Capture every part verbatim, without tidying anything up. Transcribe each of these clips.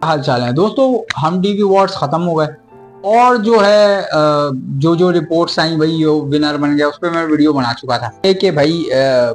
हाल चाल है दोस्तों। हम टीवी अवार्ड्स खत्म हो गए और जो है जो जो रिपोर्ट्स आई भाई जो विनर बन गया उस पर मैं वीडियो बना चुका था कि भाई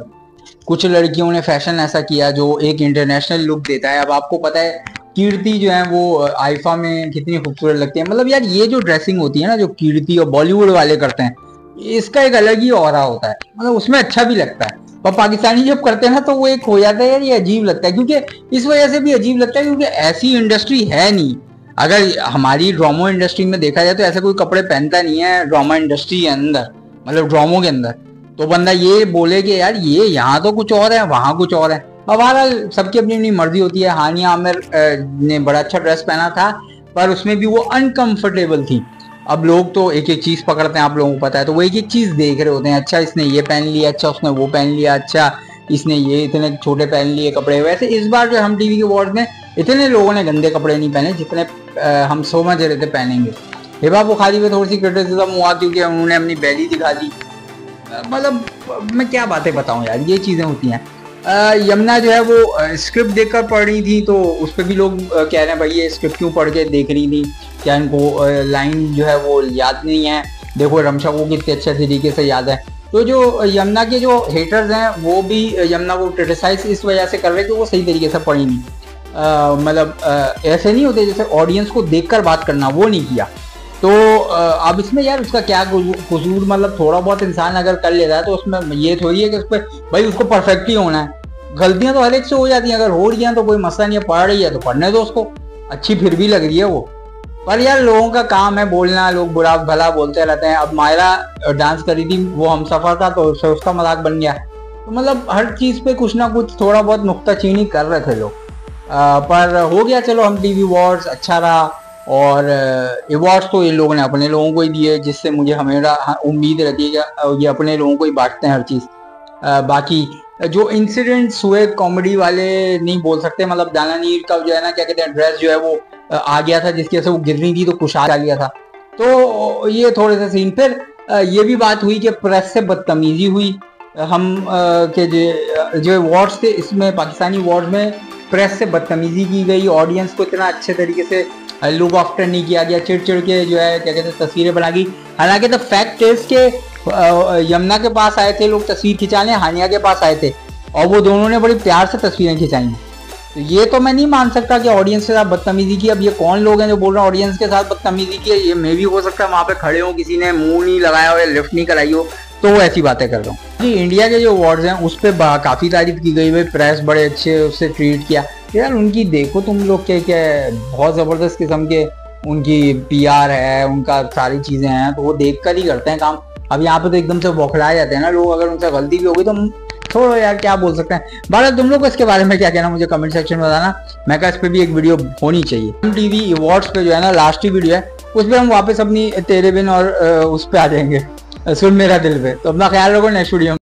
कुछ लड़कियों ने फैशन ऐसा किया जो एक इंटरनेशनल लुक देता है। अब आपको पता है कीर्ति जो है वो आईफा में कितनी खूबसूरत लगती है। मतलब यार ये जो ड्रेसिंग होती है ना जो कीर्ति और बॉलीवुड वाले करते हैं इसका एक अलग ही ऑरा होता है। मतलब उसमें अच्छा भी लगता है और पाकिस्तानी जब करते हैं ना तो वो एक हो जाता है यार ये अजीब लगता है। क्योंकि इस वजह से भी अजीब लगता है क्योंकि ऐसी इंडस्ट्री है नहीं। अगर हमारी ड्रामो इंडस्ट्री में देखा जाए तो ऐसे कोई कपड़े पहनता नहीं है ड्रामा इंडस्ट्री के अंदर, मतलब ड्रामो के अंदर। तो बंदा ये बोले कि यार ये यहाँ तो कुछ और है वहां कुछ और है। अब बहरहाल सबकी अपनी अपनी मर्जी होती है। हानिया आमिर ने बड़ा अच्छा ड्रेस पहना था पर उसमें भी वो अनकंफर्टेबल थी। अब लोग तो एक एक चीज पकड़ते हैं, आप लोगों को पता है, तो वो एक एक चीज देख रहे होते हैं। अच्छा इसने ये पहन लिया, अच्छा उसने वो पहन लिया, अच्छा इसने ये इतने छोटे पहन लिए कपड़े। वैसे इस बार जो हम टीवी के अवार्ड में इतने लोगों ने गंदे कपड़े नहीं पहने जितने आ, हम समझ रहे थे पहनेंगे। हिबा बुखारी पे थोड़ी सी क्रिटिसिज्म हुआ क्योंकि उन्होंने अपनी बैली दिखा दी। मतलब मैं क्या बातें बताऊं यार, ये चीजें होती हैं। यमुना जो है वो स्क्रिप्ट देखकर पढ़ रही थी तो उस पर भी लोग कह रहे हैं भाई ये स्क्रिप्ट क्यों पढ़ के देख रही थी, क्या इनको लाइन जो है वो याद नहीं है। देखो रमशा को कितने अच्छे तरीके से याद है। तो जो यमुना के जो हेटर्स हैं वो भी यमुना को क्रिटिसाइज इस वजह से कर रहे हैं कि वो सही तरीके से पढ़ी नहीं। मतलब ऐसे नहीं होते जैसे ऑडियंस को देखकर बात करना, वो नहीं किया। तो अब इसमें यार उसका क्या कसूर, मतलब थोड़ा बहुत इंसान अगर कर लेता है तो उसमें ये थोड़ी है कि उस पर भाई उसको परफेक्ट ही होना है। गलतियां तो हर एक से हो जाती हैं, अगर हो रही हैं तो कोई मसला नहीं है, पढ़ रही है तो पढ़ने दो उसको, अच्छी फिर भी लग रही है वो। पर यार लोगों का काम है बोलना, लोग बुरा भला बोलते रहते हैं। अब मायरा डांस करी थी वो हम सफर था तो उससे उसका मजाक बन गया। तो मतलब हर चीज पे कुछ ना कुछ थोड़ा बहुत नुक्ताचीनी कर रहे थे लोग। पर हो गया, चलो हम टीवी अवार्ड्स अच्छा रहा। और अवार्ड्स तो ये लोगों ने अपने लोगों को ही दिए जिससे मुझे हमेशा उम्मीद रहती है कि ये अपने लोगों को ही बांटते हैं हर चीज़। बाकी जो इंसिडेंट्स हुए कॉमेडी वाले नहीं बोल सकते। मतलब दाना नीर का जो है ना क्या कहते हैं ड्रेस जो है वो आ गया था जिसकी वजह से वो गिर रही थी तो कुशाद आ लिया था। तो ये थोड़े से सीन। फिर ये भी बात हुई कि प्रेस से बदतमीजी हुई। हम के जो जो अवार्ड्स थे इसमें पाकिस्तानी अवार्ड्स में प्रेस से बदतमीजी की गई। ऑडियंस को इतना अच्छे तरीके से लुक आफ्टर नहीं किया गया, चिड़ चिड़ के जो है क्या कहते हैं तस्वीरें बना गई। हालांकि द फैक्ट इज के यमुना के पास आए थे लोग तस्वीर खिंचाने, हानिया के पास आए थे और वो दोनों ने बड़ी प्यार से तस्वीरें खिंचाई। तो ये तो मैं नहीं मान सकता कि ऑडियंस के साथ बदतमीजी की। अब ये कौन लोग हैं जो बोल रहे हैं ऑडियंस के साथ बदतमीजी की है? ये मे भी हो सकता है वहां पे खड़े हो, किसी ने मुंह नहीं लगाया हो या लिफ्ट नहीं कराई हो, तो वो ऐसी बातें कर रहा हूँ। जी इंडिया के जो अवार्ड्स हैं उस पर काफी तारीफ की गई, भाई प्रेस बड़े अच्छे उससे ट्रीट किया। यार उनकी देखो तुम लोग के क्या बहुत जबरदस्त किस्म के उनकी पीआर है, उनका सारी चीजें हैं, तो वो देख कर ही करते हैं काम। अब यहाँ पे तो एकदम से बौखलाए जाते हैं ना लोग, अगर उनसे गलती भी होगी तो छोड़ो यार क्या बोल सकते हैं। बारह तुम लोग को इसके बारे में क्या कहना मुझे कमेंट सेक्शन में बताना। मैं कहा इस पर भी एक वीडियो होनी चाहिए। हम टीवी अवार्ड्स पे जो है ना लास्ट ही वीडियो है उस पर हम वापस अपनी तेरे बिन और उस पर आ जाएंगे सुन मेरा दिल पे। तो अपना ख्याल रखो, नेक्स्ट वीडियो